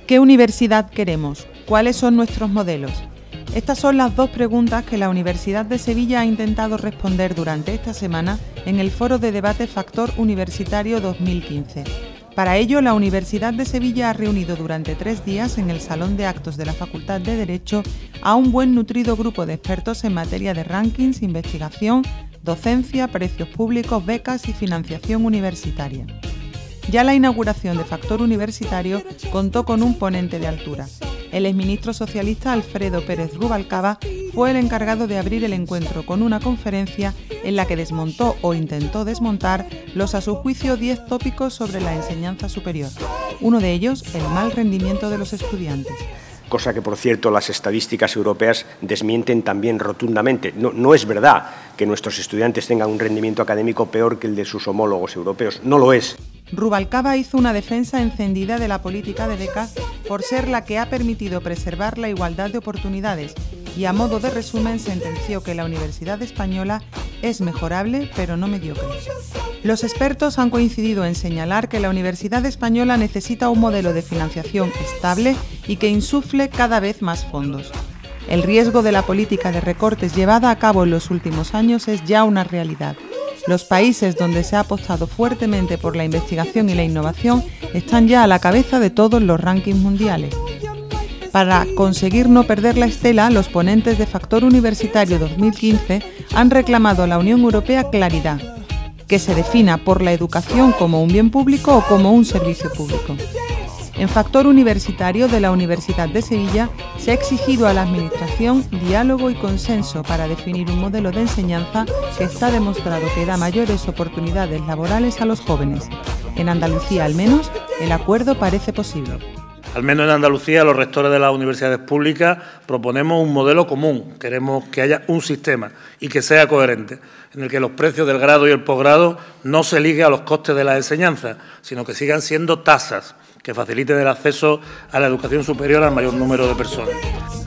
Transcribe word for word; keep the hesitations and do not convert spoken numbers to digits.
¿Qué universidad queremos? ¿Cuáles son nuestros modelos? Estas son las dos preguntas que la Universidad de Sevilla ha intentado responder durante esta semana en el Foro de Debate Factor Universitario dos mil quince. Para ello, la Universidad de Sevilla ha reunido durante tres días en el Salón de Actos de la Facultad de Derecho a un buen nutrido grupo de expertos en materia de rankings, investigación, docencia, precios públicos, becas y financiación universitaria. Ya la inauguración de Factor Universitario contó con un ponente de altura. El exministro socialista Alfredo Pérez Rubalcaba fue el encargado de abrir el encuentro con una conferencia en la que desmontó o intentó desmontar los, a su juicio, diez tópicos sobre la enseñanza superior. Uno de ellos, el mal rendimiento de los estudiantes. Cosa que, por cierto, las estadísticas europeas desmienten también rotundamente. No, no es verdad que nuestros estudiantes tengan un rendimiento académico peor que el de sus homólogos europeos. No lo es. Rubalcaba hizo una defensa encendida de la política de becas por ser la que ha permitido preservar la igualdad de oportunidades y, a modo de resumen, sentenció que la Universidad Española es mejorable pero no mediocre. Los expertos han coincidido en señalar que la Universidad Española necesita un modelo de financiación estable y que insufle cada vez más fondos. El riesgo de la política de recortes llevada a cabo en los últimos años es ya una realidad. Los países donde se ha apostado fuertemente por la investigación y la innovación están ya a la cabeza de todos los rankings mundiales. Para conseguir no perder la estela, los ponentes de Factor Universitario dos mil quince han reclamado a la Unión Europea claridad, que se defina por la educación como un bien público o como un servicio público. En Factor Universitario de la Universidad de Sevilla se ha exigido a la Administración diálogo y consenso para definir un modelo de enseñanza que está demostrado que da mayores oportunidades laborales a los jóvenes. En Andalucía, al menos, el acuerdo parece posible. Al menos en Andalucía, los rectores de las universidades públicas proponemos un modelo común. Queremos que haya un sistema y que sea coherente, en el que los precios del grado y el posgrado no se liguen a los costes de la enseñanza, sino que sigan siendo tasas que faciliten el acceso a la educación superior al mayor número de personas.